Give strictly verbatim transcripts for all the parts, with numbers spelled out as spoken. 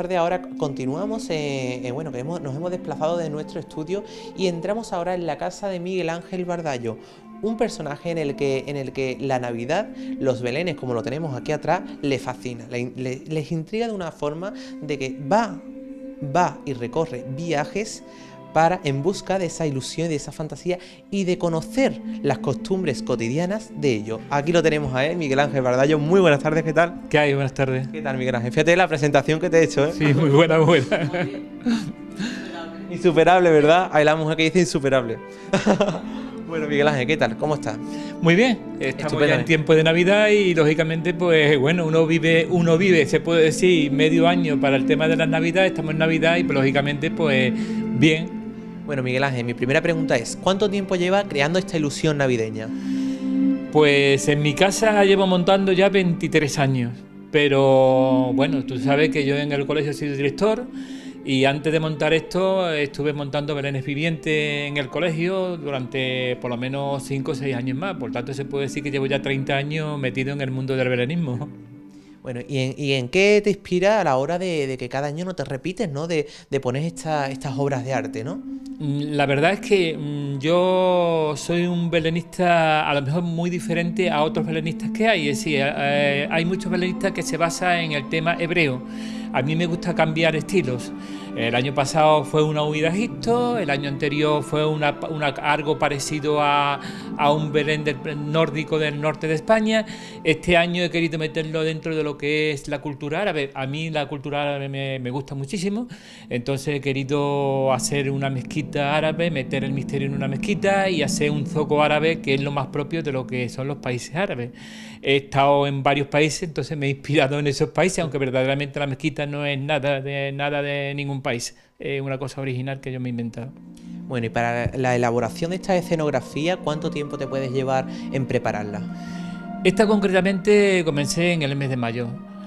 tardes. Ahora continuamos, eh, eh, bueno, que hemos, nos hemos desplazado de nuestro estudio y entramos ahora en la casa de Miguel Ángel Bardallo, un personaje en el que, en el que la Navidad, los belenes, como lo tenemos aquí atrás, le fascina, le, le, les intriga de una forma de que va, va y recorre viajes para en busca de esa ilusión, de esa fantasía y de conocer las costumbres cotidianas de ello. Aquí lo tenemos a él, Miguel Ángel Bardallo. Muy buenas tardes, ¿qué tal? ¿Qué hay? Buenas tardes. ¿Qué tal, Miguel Ángel? Fíjate la presentación que te he hecho, ¿eh? Sí, muy buena, muy buena. Insuperable, ¿verdad? Hay la mujer que dice insuperable. Bueno, Miguel Ángel, ¿qué tal? ¿Cómo estás? Muy bien, estamos ya en tiempo de Navidad y lógicamente, pues bueno, uno vive, uno vive, se puede decir, medio año para el tema de la Navidad, estamos en Navidad y pues, lógicamente, pues bien. Bueno, Miguel Ángel, mi primera pregunta es, ¿cuánto tiempo lleva creando esta ilusión navideña? Pues en mi casa llevo montando ya veintitrés años, pero bueno, tú sabes que yo en el colegio he sido director y antes de montar esto estuve montando belenes vivientes en el colegio durante por lo menos cinco o seis años más, por tanto se puede decir que llevo ya treinta años metido en el mundo del belenismo. Bueno, ¿y en, y en qué te inspira a la hora de, de que cada año no te repites, ¿no? De, de poner esta, estas obras de arte, ¿no? La verdad es que mmm, yo soy un belenista a lo mejor muy diferente a otros belenistas que hay. Es decir, eh, hay muchos belenistas que se basan en el tema hebreo. A mí me gusta cambiar estilos. El año pasado fue una huida a Egipto, el año anterior fue una, una, algo parecido a, a un Belén del, nórdico del norte de España. Este año he querido meterlo dentro de lo que es la cultura árabe. A mí la cultura árabe me, me gusta muchísimo, entonces he querido hacer una mezquita árabe, meter el misterio en una mezquita y hacer un zoco árabe, que es lo más propio de lo que son los países árabes. He estado en varios países, entonces me he inspirado en esos países, aunque verdaderamente la mezquita no es nada de, nada de ningún país, es una cosa original que yo me he inventado. Bueno, y para la elaboración de esta escenografía, ¿cuánto tiempo te puedes llevar en prepararla? Esta concretamente comencé en el mes de mayo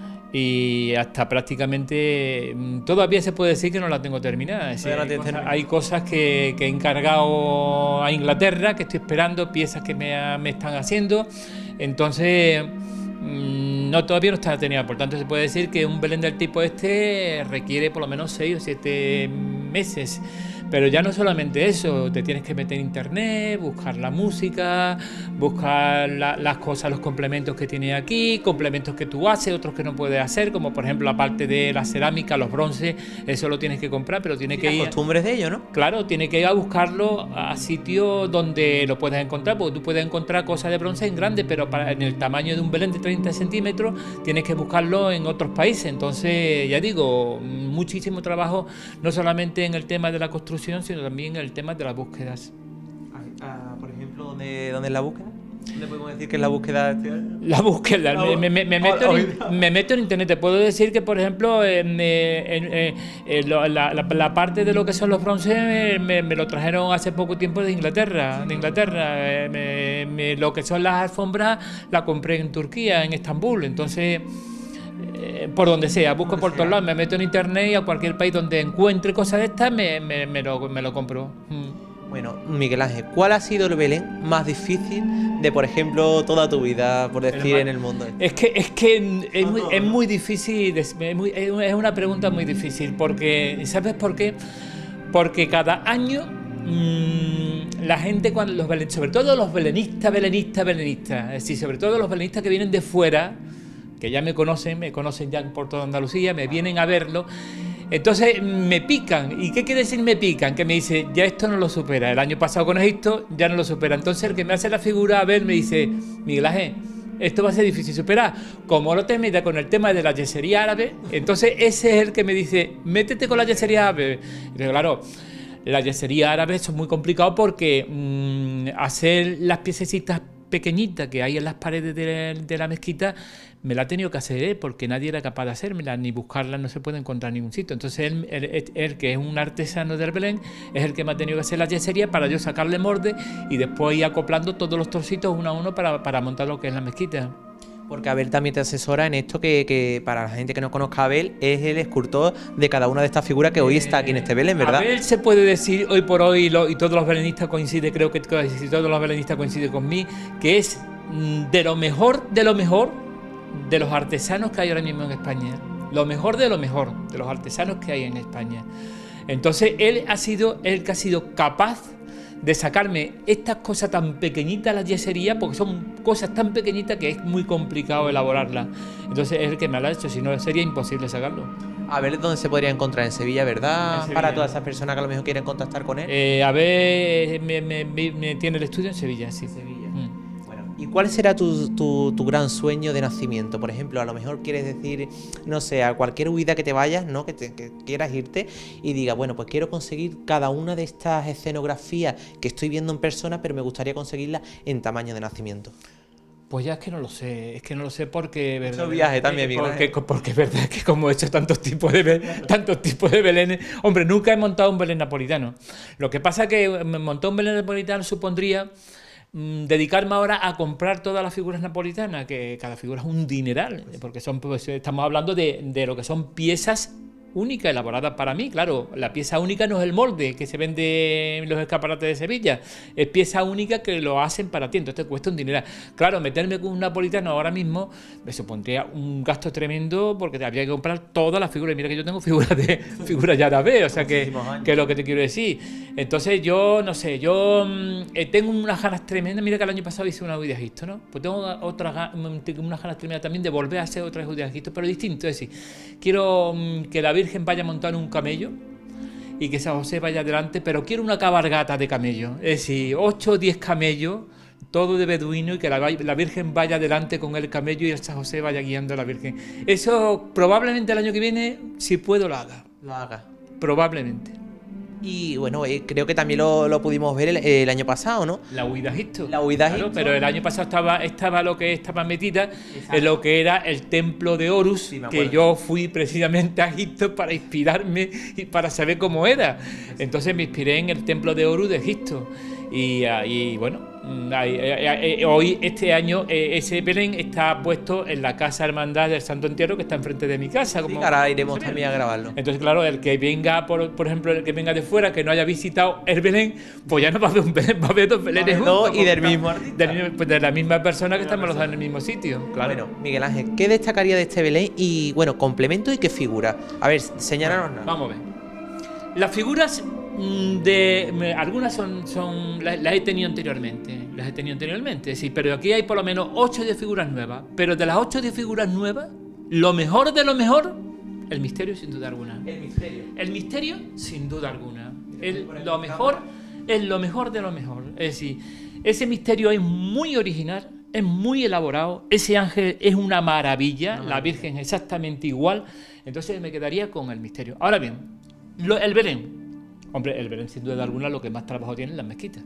y hasta prácticamente todavía se puede decir que no la tengo terminada. Es decir, hay, cosas, hay cosas que, que he encargado a Inglaterra, que estoy esperando, piezas que me, me están haciendo, entonces no, todavía no está terminada. Por tanto se puede decir que un Belén del tipo este requiere por lo menos seis o siete meses. Pero ya no solamente eso, te tienes que meter en internet, buscar la música, buscar la, las cosas, los complementos que tiene aquí, complementos que tú haces, otros que no puedes hacer, como por ejemplo la parte de la cerámica, los bronces, eso lo tienes que comprar, pero tiene que ir... Las costumbres de ello, ¿no? Claro, tiene que ir a buscarlo a sitios donde lo puedes encontrar, porque tú puedes encontrar cosas de bronce en grande, pero para, en el tamaño de un Belén de treinta centímetros tienes que buscarlo en otros países. Entonces, ya digo, muchísimo trabajo, no solamente en el tema de la construcción, sino también el tema de las búsquedas. Ah, por ejemplo, ¿dónde, ¿dónde es la búsqueda? ¿Dónde podemos decir que es la búsqueda este año? La búsqueda, me, me, me, me, meto en, me meto en internet. Te puedo decir que, por ejemplo, en, en, en, en la, la, la parte de lo que son los bronces me, me lo trajeron hace poco tiempo de Inglaterra. De Inglaterra, me, me, lo que son las alfombras la compré en Turquía, en Estambul. Entonces, Eh, por donde sea, busco por todos lados, me meto en internet y a cualquier país donde encuentre cosas de estas me, me, me, lo, me lo compro. Mm. Bueno, Miguel Ángel, ¿cuál ha sido el Belén más difícil de, por ejemplo, toda tu vida, por decir, el en el mundo? Es que es, que es, muy, es muy difícil, es, muy, es una pregunta muy difícil, porque, ¿sabes por qué? Porque cada año mmm, la gente, cuando los belen, sobre todo los belenistas, belenistas, belenistas, es decir, sobre todo los belenistas que vienen de fuera, que ya me conocen, me conocen ya por toda Andalucía, me vienen a verlo, entonces me pican. ¿Y qué quiere decir me pican? Que me dice, ya esto no lo supera, el año pasado con Egipto ya no lo supera. Entonces el que me hace la figura a ver me dice, Miguel Ángel, esto va a ser difícil superar. Como no te metas con el tema de la yesería árabe, entonces ese es el que me dice, métete con la yesería árabe. Y digo, claro, la yesería árabe eso es muy complicado porque mmm, hacer las piececitas pequeñita que hay en las paredes de, de la mezquita, me la ha tenido que hacer él, porque nadie era capaz de hacérmela, ni buscarla, no se puede encontrar en ningún sitio. Entonces él, él, él, que es un artesano del Belén, es el que me ha tenido que hacer la yesería para yo sacarle molde y después ir acoplando todos los trocitos uno a uno para, para montar lo que es la mezquita. Porque Abel también te asesora en esto que, que para la gente que no conozca a Abel es el escultor de cada una de estas figuras que hoy está aquí en este Belén, ¿verdad? Abel se puede decir hoy por hoy, lo, y todos los belenistas coinciden, creo que todos los belenistas coinciden conmigo, que es de lo mejor, de lo mejor de los artesanos que hay ahora mismo en España. lo mejor de lo mejor, de los artesanos que hay en España. Entonces él ha sido el que ha sido capaz de sacarme estas cosas tan pequeñitas, las yeserías, porque son cosas tan pequeñitas que es muy complicado elaborarlas. Entonces es el que me lo ha hecho, si no sería imposible sacarlo. A ver dónde se podría encontrar, en Sevilla, ¿verdad? En Sevilla. Para todas esas personas que a lo mejor quieren contactar con él. Eh, a ver, me, me, me, me tiene el estudio en Sevilla, sí. Sevilla. Mm. Bueno, ¿y cuál será tu, tu, tu gran sueño de nacimiento? Por ejemplo, a lo mejor quieres decir, no sé, a cualquier huida que te vayas, ¿no? Que, te, que quieras irte y digas, bueno, pues quiero conseguir cada una de estas escenografías que estoy viendo en persona, pero me gustaría conseguirlas en tamaño de nacimiento. Pues ya es que no lo sé, es que no lo sé porque... Mucho viaje también, Miguel porque, porque es verdad que como he hecho tantos tipos de tantos tipos de belenes... Hombre, nunca he montado un belén napolitano. Lo que pasa es que montar un belén napolitano supondría mmm, dedicarme ahora a comprar todas las figuras napolitanas, que cada figura es un dineral, porque son, pues, estamos hablando de, de lo que son piezas única, elaborada para mí, claro, la pieza única no es el molde que se vende en los escaparates de Sevilla, es pieza única que lo hacen para ti, entonces te cuesta un dineral. Claro, meterme con un napolitano ahora mismo me supondría un gasto tremendo porque habría que comprar todas las figuras, y mira que yo tengo figuras de figuras ya árabe, o sea que, que es lo que te quiero decir. Entonces yo, no sé, yo eh, tengo unas ganas tremendas, mira que el año pasado hice una huida de Egipto, ¿no? Pues tengo otras unas ganas tremendas también de volver a hacer otras huidas de Egipto, pero distinto, es decir, quiero mm, que la Virgen vaya a montar un camello y que San José vaya adelante, pero quiero una cabalgata de camello, es decir, ocho o diez camellos, todo de beduino, y que la, la Virgen vaya adelante con el camello y el San José vaya guiando a la Virgen. Eso probablemente el año que viene, si puedo, lo haga. Lo haga. Probablemente. Y bueno, eh, creo que también lo, lo pudimos ver el, el año pasado, ¿no? La huida a Egipto. La huida a claro, Egipto. Pero el año pasado estaba, estaba lo que estaba metida Exacto. en lo que era el templo de Horus, sí, que yo fui precisamente a Egipto para inspirarme y para saber cómo era. Entonces me inspiré en el templo de Horus de Egipto. Y, y bueno, hoy, este año, ese Belén está puesto en la Casa Hermandad del Santo Entierro, que está enfrente de mi casa. Como, sí, ahora iremos también a grabarlo. Entonces, claro, el que venga, por, por ejemplo, el que venga de fuera, que no haya visitado el Belén, pues ya no va a ver un Belén, va a ver dos Belenes juntos. Y del mismo artista. De, pues de la misma persona que estamos los dos en el mismo sitio. Claro. Bueno, Miguel Ángel, ¿qué destacaría de este Belén? Y, bueno, complemento y qué figura. A ver, señálanos bueno, nada. Vamos a ver. Las figuras... de algunas son, son las, las he tenido anteriormente las he tenido anteriormente sí, pero aquí hay por lo menos ocho o diez figuras nuevas, pero de las ocho o diez figuras nuevas, lo mejor de lo mejor, el misterio sin duda alguna. El misterio. El misterio sin duda alguna. El, lo mejor es lo mejor de lo mejor. Es decir, ese misterio es muy original, es muy elaborado, ese ángel es una maravilla, no, la Virgen exactamente igual, entonces me quedaría con el misterio. Ahora bien, lo, el Belén. Hombre, el Belén sin duda alguna lo que más trabajo tiene es las mezquitas.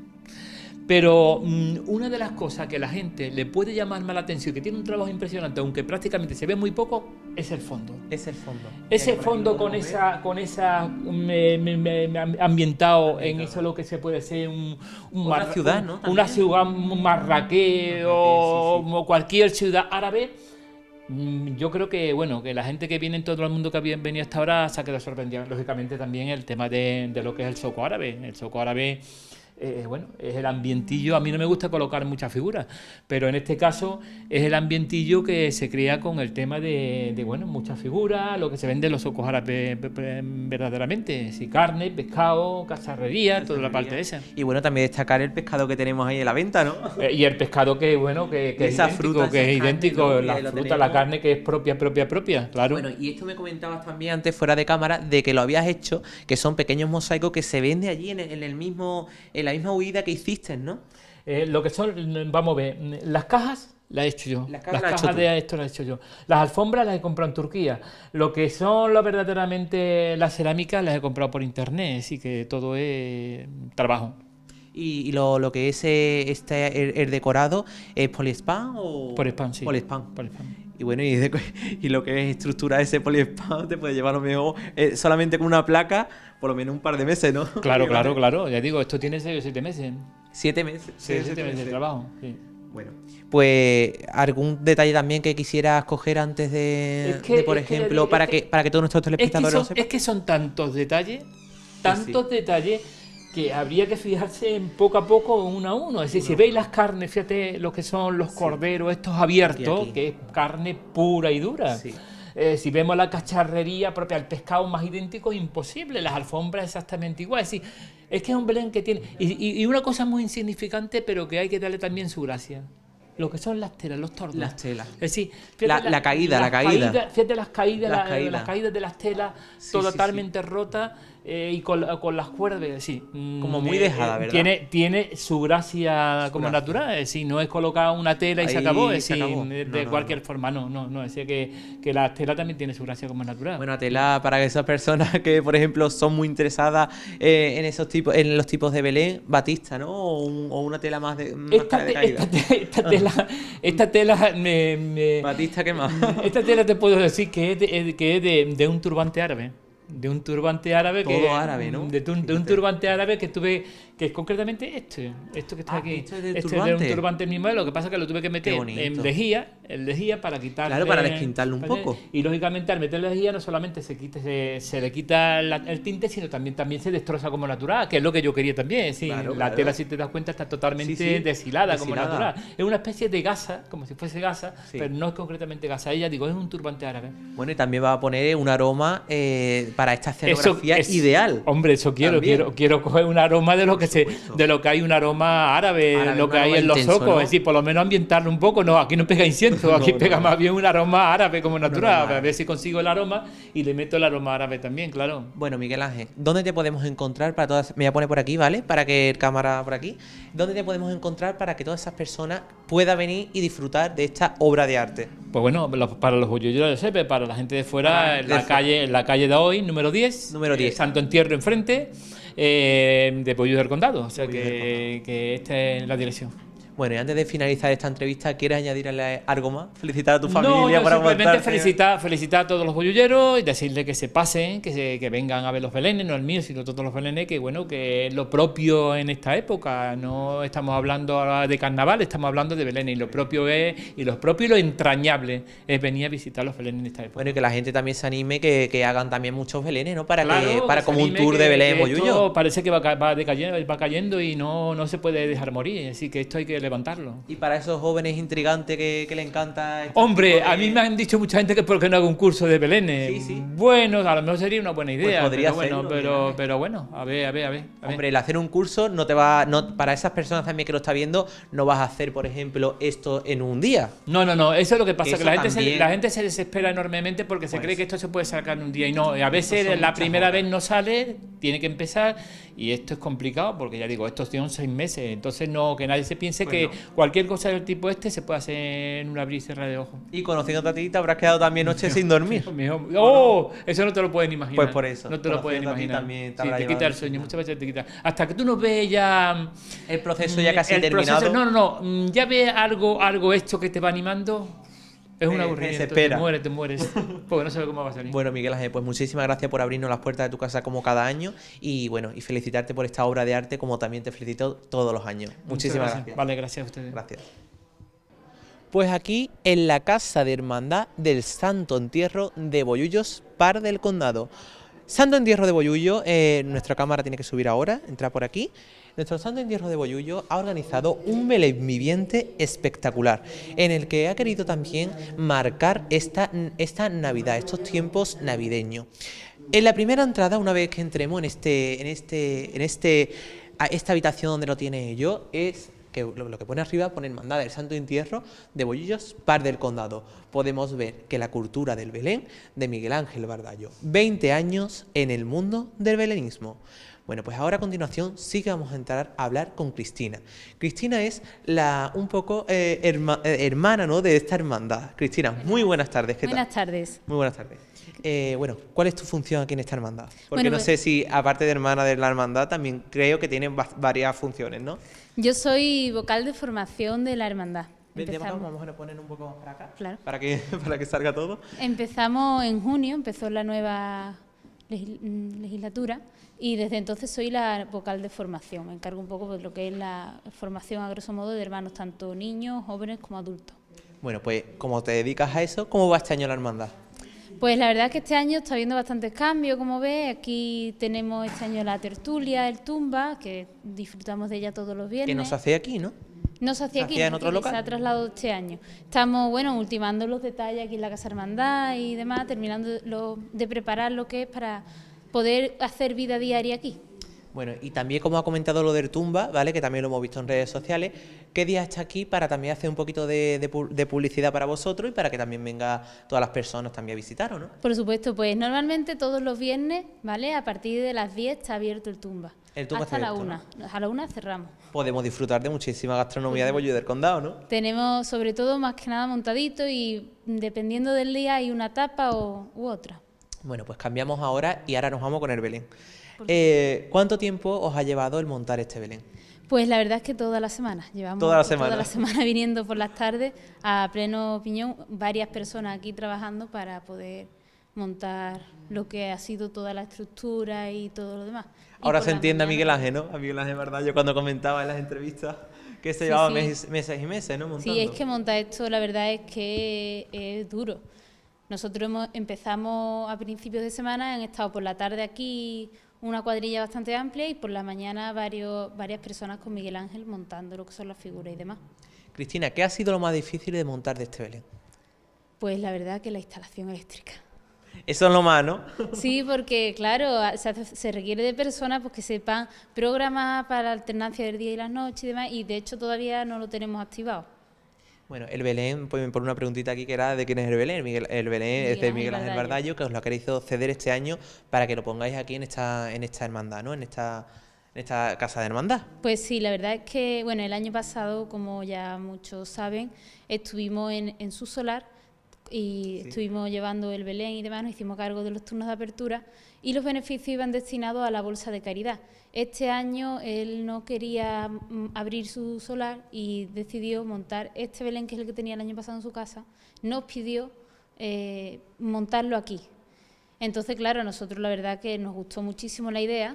Pero mmm, una de las cosas que la gente le puede llamar más la atención, que tiene un trabajo impresionante, aunque prácticamente se ve muy poco, es el fondo. Es el fondo. Ese fondo con esa, con esa me, me, me, ambientado en eso lo que se puede ser un, un una mar, ciudad, ¿no? También. Una ciudad, un Marrakech o sí, sí. cualquier ciudad árabe. Yo creo que, bueno, que la gente que viene en todo el mundo que había venido hasta ahora se ha quedado sorprendida. Lógicamente también el tema de, de lo que es el zoco árabe. El zoco árabe, eh, bueno, es el ambientillo. A mí no me gusta colocar muchas figuras, pero en este caso es el ambientillo que se crea con el tema de, de bueno, muchas figuras, lo que se vende en los zocos árabes verdaderamente. Sí, carne, pescado, cacharrería, toda la parte de esa. Y bueno, también destacar el pescado que tenemos ahí en la venta, ¿no? Eh, y el pescado que, bueno, que, que es esa idéntico, fruta, que es carne, idéntico, ¿no? la fruta, la carne que es propia, propia, propia, claro. Bueno, y esto me comentabas también antes fuera de cámara de que lo habías hecho, que son pequeños mosaicos que se vende allí en el, en el mismo, en la misma huida que hiciste, ¿no? Eh, lo que son, vamos a ver, las cajas las he hecho yo. Las cajas, las cajas de esto las he hecho yo. Las alfombras las he comprado en Turquía. Lo que son lo verdaderamente las cerámicas las he comprado por internet, así que todo es trabajo. ¿Y, y lo, lo que es eh, este el, el decorado es poliespan o...? Poliespan, sí. Poliespan. Poliespan. Y bueno, y, de, y lo que es estructura ese poliespan te puede llevar a lo mejor eh, solamente con una placa por lo menos un par de meses, ¿no? Claro, claro, claro. Ya digo, esto tiene seis o siete meses. ¿Siete meses? Sí, siete, siete meses de trabajo, sí. Bueno, pues algún detalle también que quisieras coger antes de, es que, de por ejemplo, que, para, que, que, para que todos nuestros telespectadores es lo sepan. Es que son tantos detalles, tantos sí, sí. detalles que habría que fijarse en poco a poco, uno a uno. Es decir, si veis las carnes, fíjate lo que son los corderos estos abiertos, aquí, aquí. que es carne pura y dura. Sí. Es eh, si vemos la cacharrería propia, el pescado más idéntico, imposible, las alfombras exactamente igual. Es decir, es que es un Belén que tiene... Y, y, y una cosa muy insignificante, pero que hay que darle también su gracia. Lo que son las telas, los tornos. Las telas. Es decir, la, la, la caída, la caída. Caída, fíjate las caídas, las, la, caídas. las caídas de las telas, sí, totalmente sí, sí. rotas eh, y con, con las cuerdas, sí. Como muy dejada, eh, ¿verdad? Tiene, tiene su gracia su como gracia. natural, es decir, no es colocar una tela y Ahí se acabó, es decir, acabó. de, de no, cualquier no. forma, no, no, no, es decir, que, que la tela también tiene su gracia como natural. Bueno, la tela para esas personas que, por ejemplo, son muy interesadas eh, en esos tipos, en los tipos de Belén, batista, ¿no? O, un, o una tela más de, más esta, de caída. Esta, esta tela, esta tela me, me, Batista, ¿qué más? Esta tela te puedo decir que es de, que es de, de un turbante árabe. De un turbante árabe Todo que árabe, ¿no? De, de un turbante árabe que tuve, que es concretamente este, esto que está ah, aquí. Esto es, este turbante. es de un turbante mismo, lo que pasa es que lo tuve que meter en lejía, en lejía para quitarle. Claro, para desquintarlo un poco. Y lógicamente al meterle lejía no solamente se quita, se, se le quita la, el tinte, sino también, también se destroza como natural, que es lo que yo quería también. Sí, claro, la claro. tela, si te das cuenta, está totalmente sí, sí. deshilada, deshilada como natural. Es una especie de gasa, como si fuese gasa, sí. pero no es concretamente gasa. Ella, digo, es un turbante árabe. Bueno, y también va a poner un aroma eh, para esta escenografía. Es, ideal. Hombre, eso quiero, quiero, quiero coger un aroma de lo que se, de lo que hay un aroma árabe, árabe lo que hay en los intenso, socos, ¿no? Es decir, por lo menos ambientarlo un poco. No, aquí no pega incienso, aquí no, pega no. más bien un aroma árabe como natural. A ver si consigo el aroma y le meto el aroma árabe también, claro. Bueno, Miguel Ángel, ¿dónde te podemos encontrar para todas? Me voy a poner por aquí, ¿vale? Para que el cámara por aquí. ¿Dónde te podemos encontrar para que todas esas personas puedan venir y disfrutar de esta obra de arte? Pues bueno, para los bollulleros de Sepe, para la gente de fuera, ah, en la calle, en la calle de hoy, número diez, número diez. Eh, Santo Entierro enfrente, eh, de Bollullo del Condado, o sea que, que esta es la dirección. Bueno, y antes de finalizar esta entrevista, ¿quieres añadirle algo más? ¿Felicitar a tu familia? No, yo por simplemente felicitar, felicitar a todos los bollulleros y decirles que se pasen, que, se, que vengan a ver los belenes, no el mío, sino todos los belenes, que bueno, que es lo propio en esta época. No estamos hablando ahora de carnaval, estamos hablando de belenes, y lo propio es, y lo propio y lo entrañable es venir a visitar los belenes en esta época. Bueno, y que la gente también se anime, que, que hagan también muchos belenes, ¿no? Para, claro, que, para que como un tour que, de Belén en Bollullo. Parece que va, va, decayendo, va cayendo y no, no se puede dejar morir, así que esto hay que levantarlo. Y para esos jóvenes intrigantes que, que le encanta... Este Hombre, de... a mí me han dicho mucha gente que por qué no hago un curso de belenes. Sí, sí. Bueno, a lo mejor sería una buena idea. Pues podría pero, hacerlo, bueno, pero, pero bueno, a ver, a ver, a ver. A ver. Hombre, el hacer un curso no te va... No, para esas personas también que lo está viendo, no vas a hacer, por ejemplo, esto en un día. No, no, no, eso es lo que pasa, eso que la gente, también... se, la gente se desespera enormemente porque pues... se cree que esto se puede sacar en un día y no. A veces la primera horas. vez no sale, tiene que empezar y esto es complicado porque ya digo, estos son seis meses, entonces no, que nadie se piense pues que no. cualquier cosa del tipo este se puede hacer en un abrir y cerrar de ojos. Y conociéndote a ti, te habrás quedado también noche sin dormir. ¡Oh! Eso no te lo pueden imaginar. Pues por eso. No te lo pueden imaginar. También te, sí, te quita el sueño, muchas veces te quita. Hasta que tú no ves ya... El proceso ya casi el terminado. Proceso, no, no, no. Ya ves algo, algo esto que te va animando... Es un aburrimiento, te mueres, te mueres, porque no sabes cómo va a salir. Bueno, Miguel Ángel, pues muchísimas gracias por abrirnos las puertas de tu casa como cada año y bueno, y felicitarte por esta obra de arte como también te felicito todos los años. Muchas muchísimas gracias. gracias. Vale, gracias a ustedes. Gracias. Pues aquí en la Casa de Hermandad del Santo Entierro de Bollullos, Par del Condado. Santo Entierro de Bollullo, eh, nuestra cámara tiene que subir ahora, entrar por aquí. Nuestro Santo Entierro de Bollullo ha organizado un Belén viviente espectacular, en el que ha querido también marcar esta, esta Navidad, estos tiempos navideños. En la primera entrada, una vez que entremos en este, en este, en este, a esta habitación donde lo tiene yo, es que lo, lo que pone arriba pone Hermandad del Santo Entierro de Bollullos, Par del Condado. Podemos ver que la cultura del Belén de Miguel Ángel Bardallo, veinte años en el mundo del belenismo. Bueno, pues ahora a continuación sí que vamos a entrar a hablar con Cristina. Cristina es la un poco eh, herma, eh, hermana, ¿no?, de esta hermandad. Cristina, muy buenas tardes. ¿Qué buenas tal? tardes. Muy buenas tardes. Eh, bueno, ¿cuál es tu función aquí en esta hermandad? Porque bueno, no pues, sé si, aparte de hermana de la hermandad, también creo que tiene varias funciones, ¿no? Yo soy vocal de formación de la hermandad. Empezamos. Vamos a poner un poco para acá, claro. para que, para que salga todo. Empezamos en junio, empezó la nueva legislatura y desde entonces soy la vocal de formación. Me encargo un poco de lo que es la formación a grosso modo de hermanos, tanto niños, jóvenes como adultos. Bueno, pues como te dedicas a eso, ¿cómo va este año la hermandad? Pues la verdad es que este año está habiendo bastantes cambios, como ves. Aquí tenemos este año la tertulia, el tumba, que disfrutamos de ella todos los viernes. Que nos hace aquí, ¿no? No se hacía ¿Se aquí, hacía no en se otro hacía aquí, local? se ha trasladado este año. Estamos, bueno, ultimando los detalles aquí en la Casa Hermandad y demás, terminando lo- de preparar lo que es para poder hacer vida diaria aquí. Bueno, y también como ha comentado lo del Tumba, ¿vale? Que también lo hemos visto en redes sociales, ¿qué día está aquí para también hacer un poquito de, de pu- de publicidad para vosotros y para que también venga todas las personas también a visitaros, ¿no? Por supuesto, pues normalmente todos los viernes, ¿vale? A partir de las diez está abierto el Tumba. El Tumba hasta está la abierto, una. A la una cerramos. Podemos disfrutar de muchísima gastronomía de Bollullo del Condado, ¿no? Tenemos sobre todo más que nada montadito y dependiendo del día hay una tapa o, u otra. Bueno, pues cambiamos ahora y ahora nos vamos con el Belén. Eh, ¿Cuánto tiempo os ha llevado el montar este Belén? Pues la verdad es que toda la semana, llevamos Toda la semana. toda la semana viniendo por las tardes a pleno piñón, varias personas aquí trabajando para poder montar lo que ha sido toda la estructura y todo lo demás. Y Ahora por se la entiende a mañana- Miguel Ángel, ¿no? A Miguel Ángel, ¿verdad? Yo cuando comentaba en las entrevistas que se Sí, llevaba sí. meses, meses y meses, ¿no? Montando. Sí, es que montar esto la verdad es que es duro. Nosotros hemos, empezamos a principios de semana, han estado por la tarde aquí una cuadrilla bastante amplia y por la mañana varios, varias personas con Miguel Ángel montando lo que son las figuras y demás. Cristina, ¿qué ha sido lo más difícil de montar de este Belén? Pues la verdad que la instalación eléctrica. Eso es lo más, ¿no? Sí, porque claro, se, hace- se requiere de personas pues, que sepan programar para la alternancia del día y las noches y demás, y de hecho todavía no lo tenemos activado. Bueno, el Belén, pues me pone una preguntita aquí que era de quién es el Belén. Miguel- el Belén es Miguel de Ángel Miguel Ángel Bardallo. Bardallo, que os lo ha querido ceder este año para que lo pongáis aquí en esta, en esta hermandad, ¿no? En esta, en esta casa de hermandad. Pues sí, la verdad es que, bueno, el año pasado, como ya muchos saben, estuvimos en, en su solar y Sí. estuvimos llevando el Belén y demás, nos hicimos cargo de los turnos de apertura y los beneficios iban destinados a la bolsa de caridad. Este año él no quería mm, abrir su solar y decidió montar este Belén, que es el que tenía el año pasado en su casa, nos pidió eh, montarlo aquí. Entonces, claro, a nosotros la verdad que nos gustó muchísimo la idea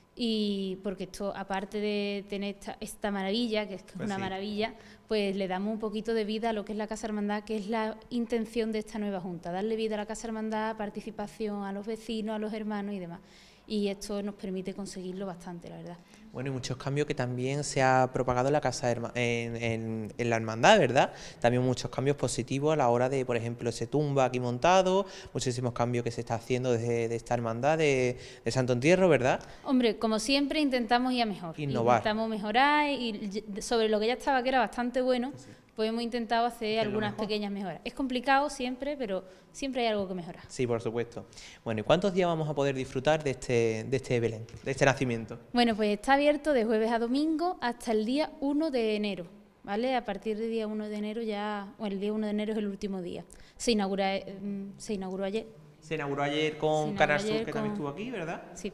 y porque esto, aparte de tener esta, esta maravilla, que es, que es Pues una sí. maravilla, pues le damos un poquito de vida a lo que es la Casa Hermandad, que es la intención de esta nueva Junta, darle vida a la Casa Hermandad, participación a los vecinos, a los hermanos y demás. Y esto nos permite conseguirlo bastante, la verdad. Bueno, y muchos cambios que también se ha propagado en la casa de herma- en, en- en la hermandad, ¿verdad? También muchos cambios positivos a la hora de, por ejemplo, ese tumba aquí montado, muchísimos cambios que se está haciendo desde de esta hermandad de, de Santo Entierro, ¿verdad? Hombre, como siempre intentamos ir a mejor. Innovar. Intentamos mejorar y y sobre lo que ya estaba que era bastante bueno, pues hemos intentado hacer Hacerlo algunas mejor. pequeñas mejoras. Es complicado siempre, pero siempre hay algo que mejorar. Sí, por supuesto. Bueno, ¿y cuántos días vamos a poder disfrutar de este, de este Belén, de este nacimiento? Bueno, pues está abierto de jueves a domingo hasta el día uno de enero, ¿vale? A partir del día uno de enero ya, bueno, el día uno de enero es el último día. Se inaugura, eh, mm, se inauguró ayer, Se inauguró ayer Se con inauguró Canal Sur, ayer que también con- estuvo aquí, ¿verdad? sí.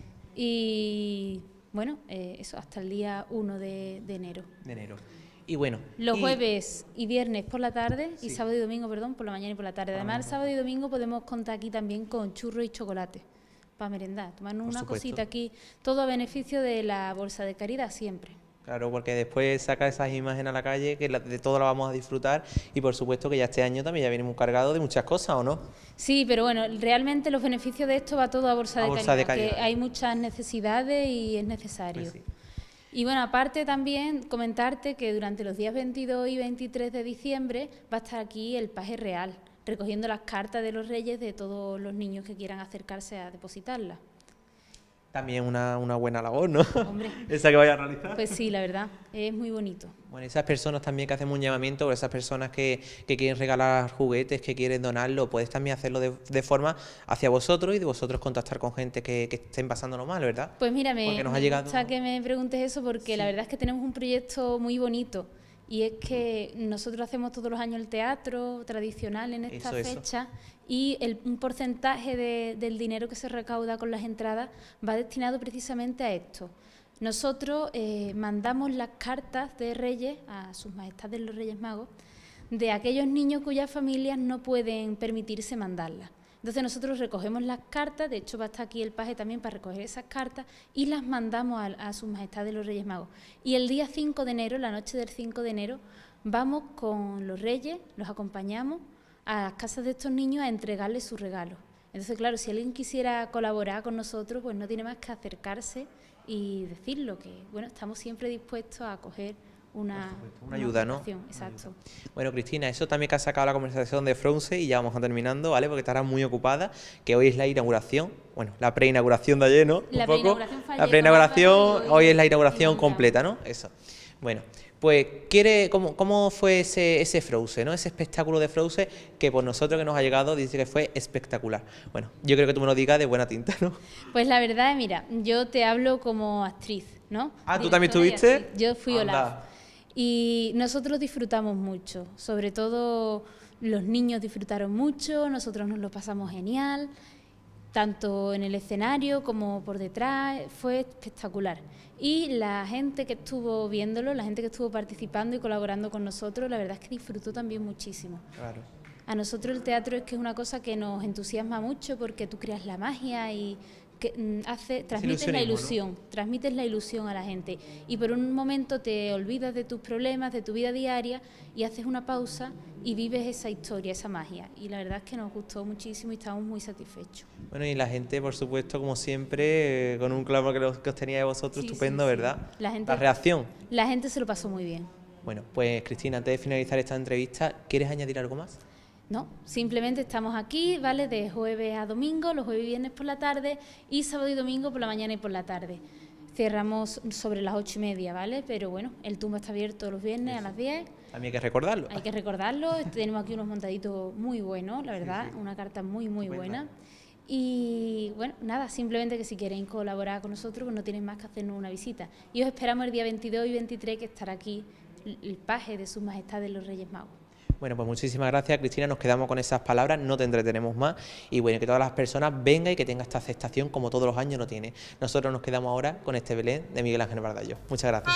Y bueno, eh, eso, hasta el día uno de, de enero. De enero. Y bueno. Los y- jueves y viernes por la tarde y Sí. sábado y domingo, perdón, por la mañana y por la tarde. Por la Además, el mañana. sábado y domingo podemos contar aquí también con churros y chocolate para merendar, tomarnos Por una supuesto. cosita aquí, todo a beneficio de la bolsa de caridad siempre. Claro, porque después saca esas imágenes a la calle, que la- de todo la vamos a disfrutar y por supuesto que ya este año también ya venimos cargados de muchas cosas, ¿o no? Sí, pero bueno, realmente los beneficios de esto va todo a bolsa, A de, bolsa caridad, de caridad. que hay muchas necesidades y es necesario. Pues sí. Y bueno, aparte también comentarte que durante los días veintidós y veintitrés de diciembre va a estar aquí el paje real, recogiendo las cartas de los reyes de todos los niños que quieran acercarse a depositarlas. También una, una buena labor, ¿no? Hombre, Esa que vaya a realizar. pues sí, la verdad, es muy bonito. Bueno, esas personas también que hacemos un llamamiento, o esas personas que, que quieren regalar juguetes, que quieren donarlo, puedes también hacerlo de, de forma hacia vosotros y de vosotros contactar con gente que, que estén pasándolo mal, ¿verdad? Pues mira, me, Porque nos ha me llegado- gusta que me preguntes eso porque Sí. la verdad es que tenemos un proyecto muy bonito y es que nosotros hacemos todos los años el teatro tradicional en esta Eso, eso. fecha y el, un porcentaje de- del dinero que se recauda con las entradas va destinado precisamente a esto. Nosotros eh, mandamos las cartas de Reyes a sus majestades los Reyes Magos de aquellos niños cuyas familias no pueden permitirse mandarlas. Entonces nosotros recogemos las cartas, de hecho va a estar aquí el paje también para recoger esas cartas y las mandamos a, a sus majestades los Reyes Magos. Y el día cinco de enero, la noche del cinco de enero, vamos con los Reyes, los acompañamos a las casas de estos niños a entregarles sus regalos. Entonces, claro, si alguien quisiera colaborar con nosotros, pues no tiene más que acercarse y decirlo, que bueno, estamos siempre dispuestos a acoger una, una ayuda, ¿no? Exacto. Bueno, Cristina, eso también que has sacado la conversación de Frounce y ya vamos a terminando, ¿vale? Porque estarás muy ocupada, que hoy es la inauguración, bueno, la preinauguración de ayer, ¿no? La Un poco. preinauguración fue ayer, La preinauguración, hoy, hoy es la inauguración inauguramos. completa, ¿no? Eso. Bueno, pues, ¿quiere, cómo, cómo fue ese, ese Frounce, ¿no? Ese espectáculo de Frounce que por nosotros que nos ha llegado dice que fue espectacular. Bueno, yo creo que tú me lo digas de buena tinta, ¿no? Pues la verdad, mira, yo te hablo como actriz, ¿no? Ah, ¿tú también Directora y estuviste? actriz. Yo fui Anda. Olaf. Y nosotros disfrutamos mucho, sobre todo los niños disfrutaron mucho, nosotros nos lo pasamos genial, tanto en el escenario como por detrás, fue espectacular. Y la gente que estuvo viéndolo, la gente que estuvo participando y colaborando con nosotros, la verdad es que disfrutó también muchísimo. Claro. A nosotros el teatro es que es una cosa que nos entusiasma mucho porque tú creas la magia y que mm, hace, transmites la ilusionismo, ilusión, transmites la ilusión a la gente y por un momento te olvidas de tus problemas, de tu vida diaria y haces una pausa y vives esa historia, esa magia. Y la verdad es que nos gustó muchísimo y estamos muy satisfechos. Bueno, y la gente, por supuesto, como siempre, eh, con un clavo que, los, que os tenía de vosotros, Sí, estupendo, sí, sí. ¿verdad? La gente- La reacción. La gente se lo pasó muy bien. Bueno, pues Cristina, antes de finalizar esta entrevista, ¿quieres añadir algo más? No, simplemente estamos aquí, ¿vale? De jueves a domingo, los jueves y viernes por la tarde y sábado y domingo por la mañana y por la tarde. Cerramos sobre las ocho y media, ¿vale? Pero bueno, el tumbo está abierto los viernes a las diez. También hay que recordarlo. Hay que recordarlo, tenemos aquí unos montaditos muy buenos, la verdad, Sí, sí. una carta muy, muy Estupenda. buena. Y bueno, nada, simplemente que si quieren colaborar con nosotros, pues no tienen más que hacernos una visita. Y os esperamos el día veintidós y veintitrés, que estará aquí el paje de Sus Majestades los Reyes Magos. Bueno, pues muchísimas gracias, Cristina. Nos quedamos con esas palabras, no te entretenemos más. Y bueno, que todas las personas vengan y que tenga esta aceptación como todos los años lo tiene. Nosotros nos quedamos ahora con este Belén de Miguel Ángel Bardallo. Muchas gracias.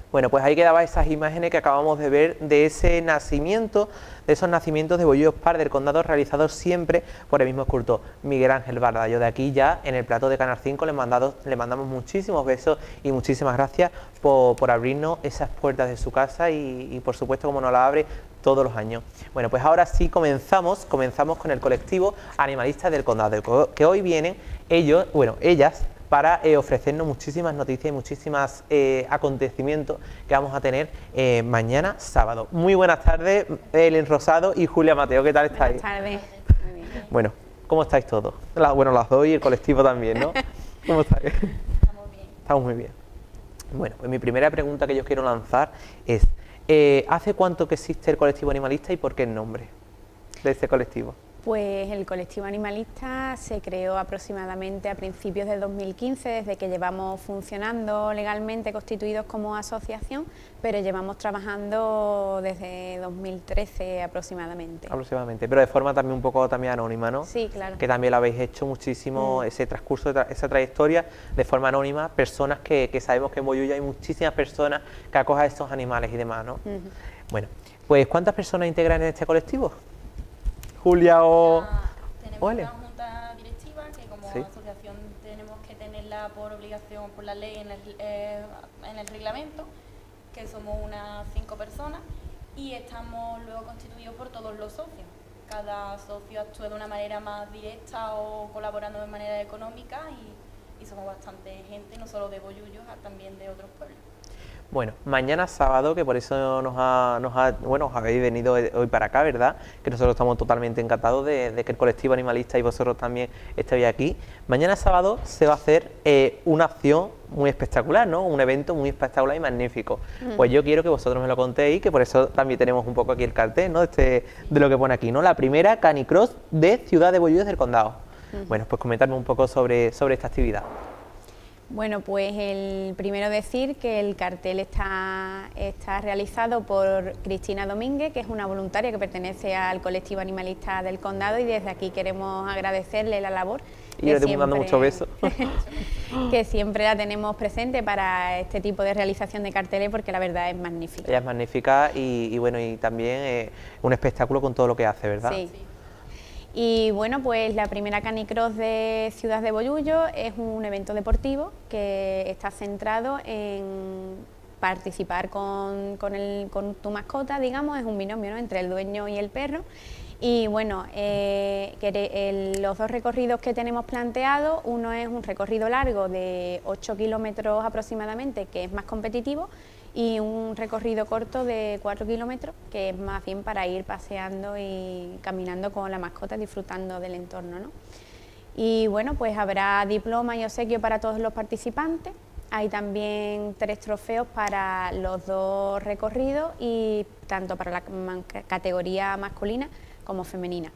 Bueno, pues ahí quedaban esas imágenes que acabamos de ver de ese nacimiento, de esos nacimientos de bollullos par del condado realizados siempre por el mismo escultor, Miguel Ángel Bardallo. De aquí ya en el plató de Canal cinco le, mandado, le mandamos muchísimos besos y muchísimas gracias por, por abrirnos esas puertas de su casa y, y por supuesto como nos la abre todos los años. Bueno, pues ahora sí comenzamos, comenzamos con el colectivo Animalistas del Condado, que hoy vienen ellos, bueno, ellas, para eh, ofrecernos muchísimas noticias y muchísimos eh, acontecimientos que vamos a tener eh, mañana sábado. Muy buenas tardes, Ellen Rosado y Julia Mateo, ¿qué tal estáis? Buenas tardes. Muy bien. Bueno, ¿cómo estáis todos? La, bueno, las dos y el colectivo también, ¿no? ¿Cómo estáis? Estamos bien. Estamos muy bien. Bueno, pues mi primera pregunta que yo quiero lanzar es, eh, ¿hace cuánto que existe el colectivo animalista y por qué el nombre de este colectivo? Pues el colectivo animalista se creó aproximadamente a principios del dos mil quince, desde que llevamos funcionando legalmente constituidos como asociación, pero llevamos trabajando desde dos mil trece aproximadamente. Aproximadamente, pero de forma también un poco también anónima, ¿no? Sí, claro. Que también lo habéis hecho muchísimo, mm. ese transcurso, tra esa trayectoria de forma anónima, personas que, que sabemos que en Boyullo hay muchísimas personas que acojan a estos animales y demás, ¿no? Uh-huh. Bueno, pues ¿cuántas personas integran en este colectivo? Julia o... Tenemos ¿O una junta directiva que como ¿Sí? asociación tenemos que tenerla por obligación por la ley en el, eh, en el reglamento, que somos unas cinco personas y estamos luego constituidos por todos los socios. Cada socio actúa de una manera más directa o colaborando de manera económica y, y somos bastante gente, no solo de Bollullos, también de otros pueblos. Bueno, mañana sábado, que por eso nos ha, nos ha, bueno, os habéis venido hoy para acá, ¿verdad? Que nosotros estamos totalmente encantados de, de que el colectivo animalista y vosotros también estéis aquí. Mañana sábado se va a hacer eh, una acción muy espectacular, ¿no? Un evento muy espectacular y magnífico. Mm. Pues yo quiero que vosotros me lo contéis, que por eso también tenemos un poco aquí el cartel, ¿no? Este, de lo que pone aquí, ¿no? La primera canicross de Ciudad de Bollullos del Condado. Mm. Bueno, pues comentadme un poco sobre, sobre esta actividad. Bueno, pues el primero decir que el cartel está, está realizado por Cristina Domínguez, que es una voluntaria que pertenece al colectivo animalista del condado y desde aquí queremos agradecerle la labor. Y le estoy dando muchos besos. Que siempre la tenemos presente para este tipo de realización de carteles porque la verdad es magnífica. Ella es magnífica y, y bueno, y también eh, un espectáculo con todo lo que hace, ¿verdad? Sí. Sí. Y bueno, pues la primera canicross de Ciudad de Bollullo es un evento deportivo que está centrado en participar con, con, el, con tu mascota, digamos, es un binomio, ¿no?, entre el dueño y el perro. Y bueno, eh, que el, los dos recorridos que tenemos planteados, uno es un recorrido largo de ocho kilómetros aproximadamente, que es más competitivo, y un recorrido corto de cuatro kilómetros, que es más bien para ir paseando y caminando con la mascota, disfrutando del entorno, ¿no? Y bueno, pues habrá diploma y obsequio para todos los participantes. Hay también tres trofeos para los dos recorridos y tanto para la categoría masculina como femenina.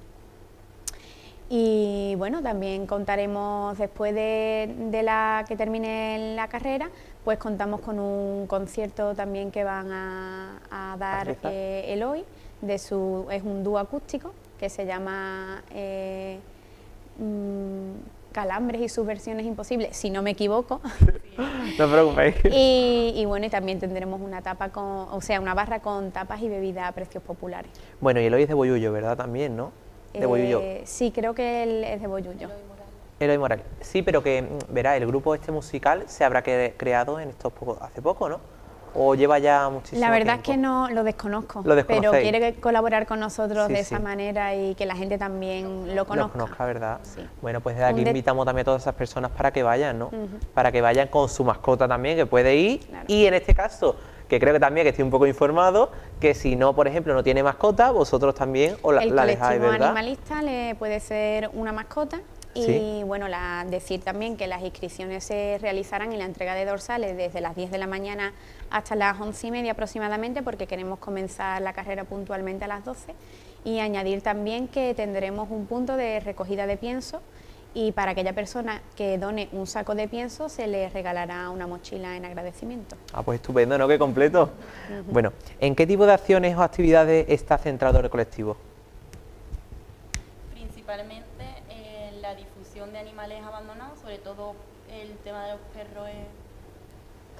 Y bueno, también contaremos después de, de la que termine la carrera, pues contamos con un concierto también que van a, a dar eh, el hoy, de su, es un dúo acústico que se llama eh, mmm, Calambres y sus versiones imposibles, si no me equivoco. No os preocupéis. Y, y bueno, y también tendremos una tapa con, o sea, una barra con tapas y bebidas a precios populares. Bueno, y el hoy es de Bollullo, ¿verdad? También, ¿no? De Bollullo. Eh, sí, creo que él es de Bollullo. Eloy Morales. Sí, pero que, verá, el grupo este musical se habrá que, creado en estos poco, hace poco, ¿no? ¿O lleva ya muchísimo La verdad tiempo? es que no lo desconozco, ¿Lo pero quiere colaborar con nosotros sí, de sí. esa manera y que la gente también lo conozca. Lo conozca, ¿verdad? Sí. Bueno, pues desde aquí de... invitamos también a todas esas personas para que vayan, ¿no? Uh-huh. Para que vayan con su mascota también, que puede ir. Claro. Y en este caso, que creo que también que estoy un poco informado, que si no, por ejemplo, no tiene mascota, vosotros también os la, el la dejáis, ¿verdad? colectivo animalista le puede ser una mascota. Y ¿Sí? bueno, la, decir también que las inscripciones se realizarán en la entrega de dorsales desde las diez de la mañana hasta las once y media aproximadamente, porque queremos comenzar la carrera puntualmente a las doce, y añadir también que tendremos un punto de recogida de pienso y para aquella persona que done un saco de pienso se le regalará una mochila en agradecimiento. Ah, pues estupendo, ¿no? Qué completo. Uh-huh. Bueno, ¿en qué tipo de acciones o actividades está centrado el colectivo? Principalmente la difusión de animales abandonados, sobre todo el tema de los perros es catastrófico.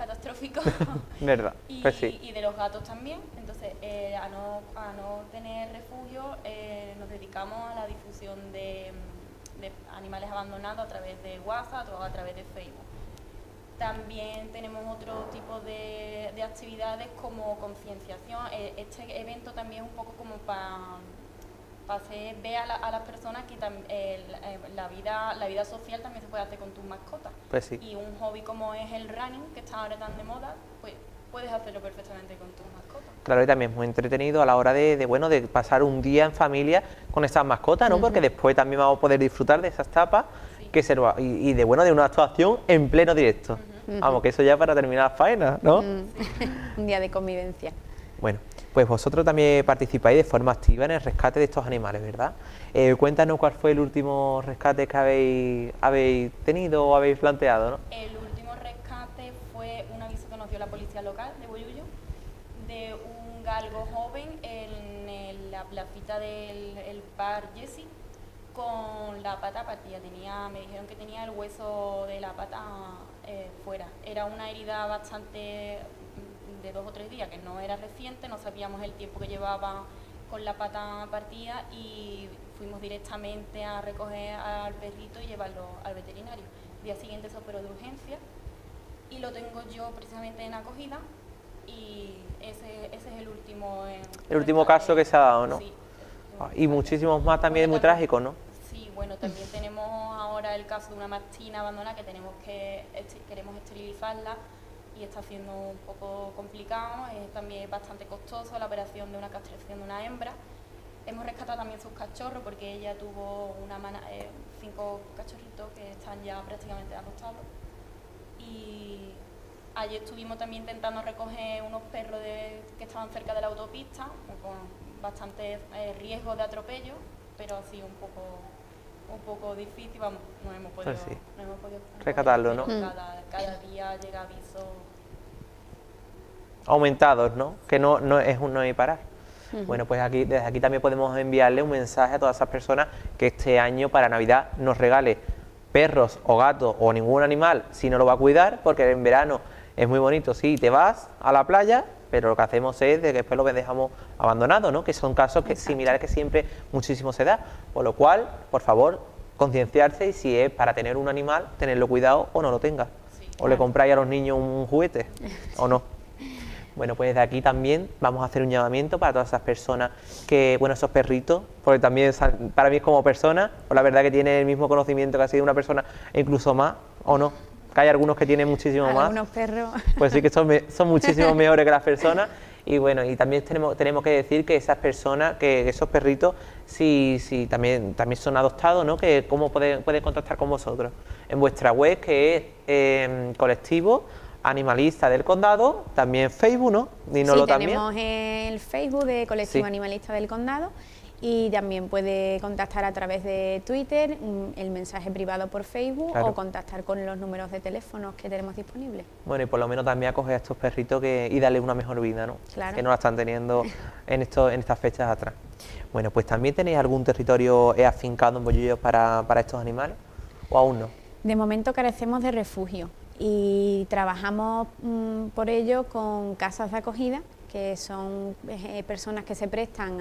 terrorífico. ¿Verdad? y, Pues sí. y de los gatos también. Entonces, eh, a, no, a no tener refugio, eh, nos dedicamos a la difusión de, de animales abandonados a través de WhatsApp o a través de Facebook. También tenemos otro tipo de, de actividades como concienciación. Este evento también es un poco como para pa hacer ver a, la, a las personas que tam, eh, la, vida, la vida social también se puede hacer con tus mascotas. Pues sí. Y un hobby como es el running, que está ahora tan de moda, pues puedes hacerlo perfectamente con tus mascotas. Claro, y también es muy entretenido a la hora de, de, bueno, de pasar un día en familia con estas mascotas, ¿no? Uh-huh. Porque después también vamos a poder disfrutar de esas tapas, sí. que se, y, y de, bueno, de una actuación en pleno directo. Uh-huh. Vamos, que eso ya para terminar la faena, ¿no? Uh-huh. Un día de convivencia. Bueno, pues vosotros también participáis de forma activa en el rescate de estos animales, ¿verdad? Eh, cuéntanos cuál fue el último rescate que habéis, habéis tenido o habéis planteado, ¿no? El último rescate fue un aviso que nos dio la policía local de Bollullo, de un galgo joven en el, la placita del el bar Jessie, con la pata partida. Tenía, me dijeron que tenía el hueso de la pata eh, fuera. Era una herida bastante de dos o tres días, que no era reciente, no sabíamos el tiempo que llevaba con la pata partida y fuimos directamente a recoger al perrito y llevarlo al veterinario. El día siguiente se operó de urgencia y lo tengo yo precisamente en acogida y ese, ese es el último... En, el último caso que se ha dado, ¿no? Sí. Y muchísimos más también, bueno, muy también, trágicos, ¿no? Sí, bueno, también tenemos ahora el caso de una mastina abandonada que tenemos que queremos esterilizarla y está siendo un poco complicado, es también bastante costoso la operación de una castración de una hembra. Hemos rescatado también sus cachorros porque ella tuvo una mana, eh, cinco cachorritos que están ya prácticamente adoptados. Y ayer estuvimos también intentando recoger unos perros de, que estaban cerca de la autopista, con bastante eh, riesgo de atropello, pero así un poco un poco difícil, vamos, no hemos podido, pues sí. no hemos podido rescatarlo, ¿no? Cada, cada día llega aviso aumentados, ¿no? Que no, no es un no hay parar. Uh-huh. Bueno, pues aquí desde aquí también podemos enviarle un mensaje a todas esas personas que este año para Navidad nos regale perros o gatos o ningún animal si no lo va a cuidar, porque en verano es muy bonito, sí, te vas a la playa, pero lo que hacemos es de que después lo dejamos abandonado, ¿no? Que son casos que, similares que siempre muchísimo se da, por lo cual, por favor, concienciarse y si es para tener un animal, tenerlo cuidado o no lo tenga. Sí, o claro. Le compráis a los niños un juguete, o no. Bueno, pues desde aquí también vamos a hacer un llamamiento para todas esas personas que, bueno, esos perritos, porque también para mí es como persona, pues la verdad que tiene el mismo conocimiento que ha sido una persona, e incluso más, o no, que hay algunos que tienen muchísimo más. Algunos perros. Pues sí que son, son muchísimo mejores que las personas. Y bueno, y también tenemos, tenemos que decir que esas personas, que esos perritos, sí, sí, también, también son adoptados, ¿no? Que cómo pueden, pueden contactar con vosotros. En vuestra web, que es eh, Colectivo Animalista del Condado, también Facebook, ¿no? Dínoslo sí, tenemos también el Facebook de Colectivo sí. Animalista del Condado y también puede contactar a través de Twitter, el mensaje privado por Facebook claro. o contactar con los números de teléfonos que tenemos disponibles. Bueno, y por lo menos también acoger a estos perritos que, y darles una mejor vida, ¿no? Claro. Que no la están teniendo en, esto, en estas fechas atrás. Bueno, pues también tenéis algún territorio afincado en Bollullo para, para estos animales, ¿o aún no? De momento carecemos de refugio y trabajamos mmm, por ello con casas de acogida, que son eh, personas que se prestan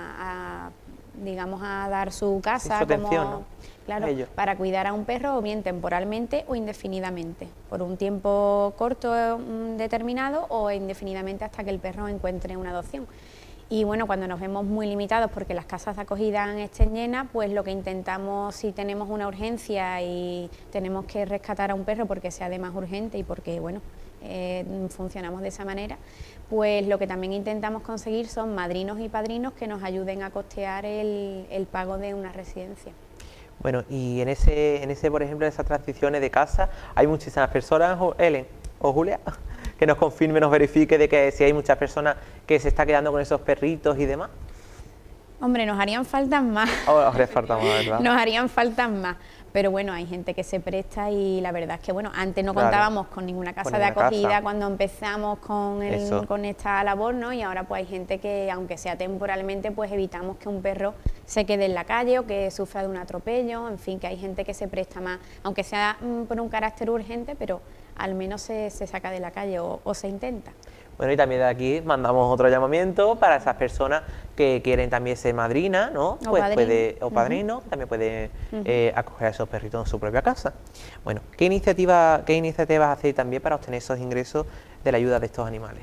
a, a digamos a dar su casa su atención, como, ¿no? claro, para cuidar a un perro o bien temporalmente o indefinidamente, por un tiempo corto mm, determinado o indefinidamente hasta que el perro encuentre una adopción. Y bueno, cuando nos vemos muy limitados porque las casas de acogida estén llenas, pues lo que intentamos, si tenemos una urgencia y tenemos que rescatar a un perro porque sea de más urgente y porque, bueno, eh, funcionamos de esa manera, pues lo que también intentamos conseguir son madrinos y padrinos que nos ayuden a costear el, el pago de una residencia. Bueno, y en ese, en ese, por ejemplo, en esas transiciones de casa, hay muchísimas personas, Ellen o Julia, que nos confirme, nos verifique de que si hay muchas personas que se está quedando con esos perritos y demás. Hombre, nos harían falta más. Oh, os haría falta más, ¿verdad? Nos harían falta más. Pero bueno, hay gente que se presta y la verdad es que bueno, antes no claro. contábamos con ninguna casa con de acogida casa. Cuando empezamos con, el, con esta labor, ¿no? Y ahora pues hay gente que, aunque sea temporalmente, pues evitamos que un perro se quede en la calle o que sufra de un atropello, en fin, que hay gente que se presta más, aunque sea mm, por un carácter urgente, pero al menos se, se saca de la calle o, o se intenta. Bueno, y también de aquí mandamos otro llamamiento para esas personas que quieren también ser madrina, ¿no? O Pues padrino. puede, o padrino, uh-huh. también puede uh-huh. eh, acoger a esos perritos en su propia casa. Bueno, ¿qué iniciativa, qué iniciativas hacéis también para obtener esos ingresos de la ayuda de estos animales?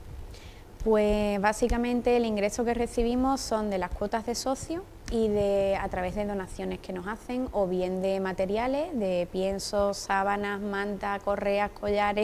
Pues básicamente el ingreso que recibimos son de las cuotas de socio y de a través de donaciones que nos hacen, o bien de materiales, de piensos, sábanas, mantas, correas, collares,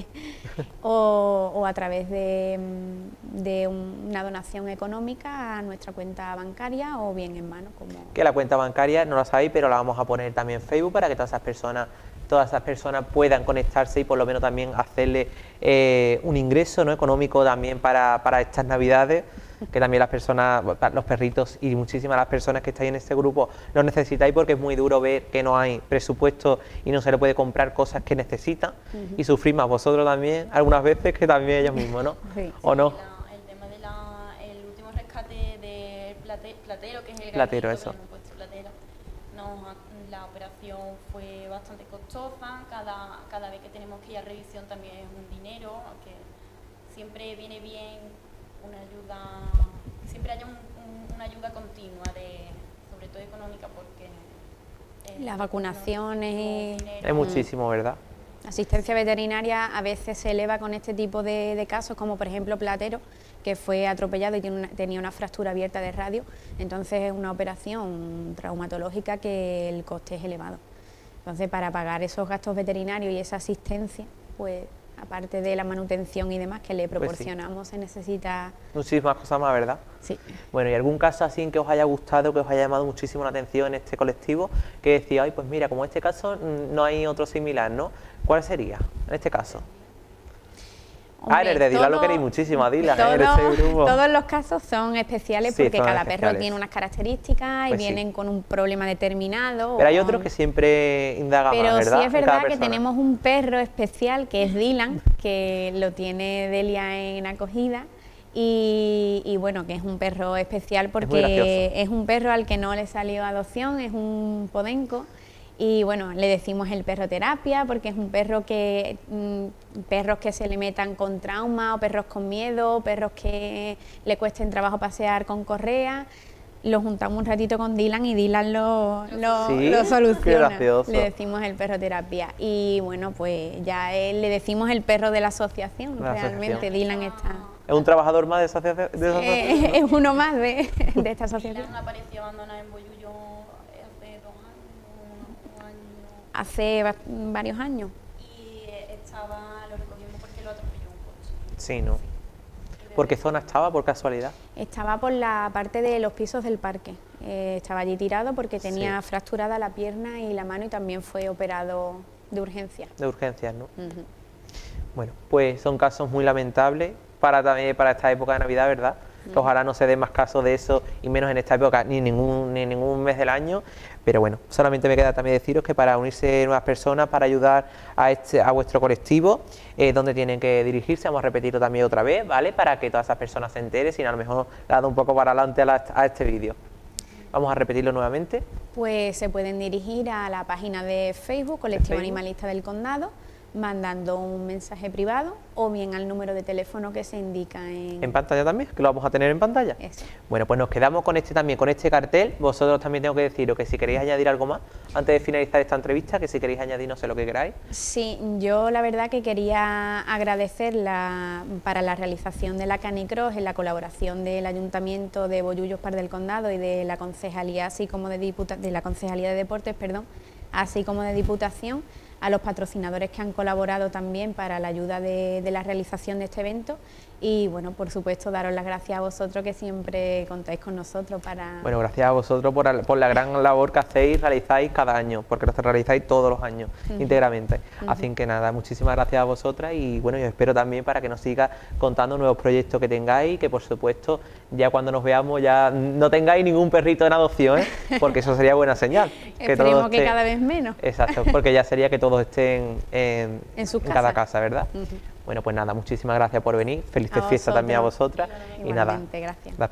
o, o a través de, de una donación económica a nuestra cuenta bancaria o bien en mano. Como... Que la cuenta bancaria no la sabéis, pero la vamos a poner también en Facebook para que todas esas personas todas esas personas puedan conectarse y por lo menos también hacerle eh, un ingreso, ¿no?, económico también para, para estas navidades, que también las personas, los perritos y muchísimas las personas que estáis en este grupo los necesitáis, porque es muy duro ver que no hay presupuesto y no se le puede comprar cosas que necesitan. Uh-huh. Y sufrir más vosotros también algunas veces que también ellos mismos, ¿no? Sí. ¿O no? La, el tema del de último rescate del plate, platero, que es el platero, gatito, eso. que le hemos puesto platero, nos, la operación fue bastante costosa, cada, cada vez que tenemos que ir a revisión también es un dinero, que siempre viene bien una ayuda, siempre haya un, un, una ayuda continua, de, sobre todo económica, porque eh, las vacunaciones y... Es muchísimo, ¿verdad? Asistencia veterinaria a veces se eleva con este tipo de, de casos, como por ejemplo Platero, que fue atropellado y tiene una, tenía una fractura abierta de radio, entonces es una operación traumatológica que el coste es elevado. Entonces, para pagar esos gastos veterinarios y esa asistencia, pues aparte de la manutención y demás que le proporcionamos, pues sí, se necesita... muchísimas cosas más, ¿verdad? Sí. Bueno, ¿y algún caso así en que os haya gustado, que os haya llamado muchísimo la atención en este colectivo, que decía, ay, pues mira, como en este caso no hay otro similar, ¿no? ¿Cuál sería en este caso? Hombre, ah, eres de Dylan, todo, lo queréis muchísimo, Dylan, todo, eres ese grupo. Todos los casos son especiales, sí, porque son cada especiales. perro tiene unas características y pues vienen sí. con un problema determinado. Pero hay con... otros que siempre indagan Pero más, ¿verdad? sí es verdad que tenemos un perro especial que es Dylan, que lo tiene Delia en acogida. Y, y bueno, que es un perro especial porque es, es un perro al que no le salió adopción, es un podenco. Y bueno, le decimos el perro terapia porque es un perro que, mmm, perros que se le metan con trauma o perros con miedo, perros que le cuesten trabajo pasear con correa, lo juntamos un ratito con Dylan y Dylan lo, lo, ¿Sí? lo soluciona. Le decimos el perro terapia y bueno, pues ya él, le decimos el perro de la asociación, la realmente asociación. Dylan está... ¿Es un trabajador más de esa asociación? De esa asociación? Eh, es uno más de, de esta asociación. Dylan apareció abandonado en Bollullo hace dos años, un año. Hace va varios años. Y estaba, lo recogimos porque lo atropelló un coche. Sí, ¿no? ¿Por qué zona estaba, por casualidad? Estaba por la parte de los pisos del parque. Eh, estaba allí tirado porque tenía sí. fracturada la pierna y la mano y también fue operado de urgencia. De urgencias, ¿no? Uh-huh. Bueno, pues son casos muy lamentables para, también para esta época de Navidad, ¿verdad? Que ojalá no se den más casos de eso, y menos en esta época, ni ningún, ni ningún mes del año. Pero bueno, solamente me queda también deciros que para unirse nuevas personas, para ayudar a, este, a vuestro colectivo, eh, donde tienen que dirigirse, vamos a repetirlo también otra vez, ¿vale? Para que todas esas personas se enteren, si no, a lo mejor le ha dado un poco para adelante a, la, a este vídeo. Vamos a repetirlo nuevamente. Pues se pueden dirigir a la página de Facebook, Colectivo Facebook. Animalista del Condado, mandando un mensaje privado o bien al número de teléfono que se indica en... ¿En pantalla también? ¿Que lo vamos a tener en pantalla? Eso. Bueno, pues nos quedamos con este también, con este cartel. Vosotros también tengo que deciros que si queréis añadir algo más antes de finalizar esta entrevista, que si queréis añadir no sé lo que queráis. Sí, yo la verdad que quería agradecer la, para la realización de la Canicross en la colaboración del Ayuntamiento de Bollullos Par del Condado y de la Concejalía, así como de, Diputa, de la Concejalía de Deportes, perdón, así como de Diputación, a los patrocinadores que han colaborado también para la ayuda de, de la realización de este evento y bueno, por supuesto daros las gracias a vosotros que siempre contáis con nosotros para... Bueno, gracias a vosotros por, la, por la gran labor que hacéis, realizáis cada año, porque lo realizáis todos los años, uh-huh. íntegramente. Uh-huh. Así que nada, muchísimas gracias a vosotras y bueno, yo espero también para que nos siga contando nuevos proyectos que tengáis y que por supuesto ya cuando nos veamos ya no tengáis ningún perrito en adopción, ¿eh? Porque eso sería buena señal. que Esperemos todos que estén... cada vez menos. Exacto, porque ya sería que todos estén en, en, sus en casas. cada casa, ¿verdad? Uh-huh. Bueno, pues nada, muchísimas gracias por venir, felices fiestas también a vosotras y nada, gracias. gracias.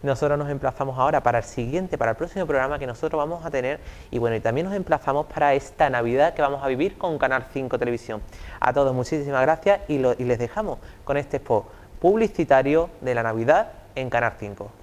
Nosotros nos emplazamos ahora para el siguiente, para el próximo programa que nosotros vamos a tener, y bueno, y también nos emplazamos para esta Navidad que vamos a vivir con Canal cinco Televisión. A todos muchísimas gracias y, lo, y les dejamos con este spot publicitario de la Navidad en Canal cinco.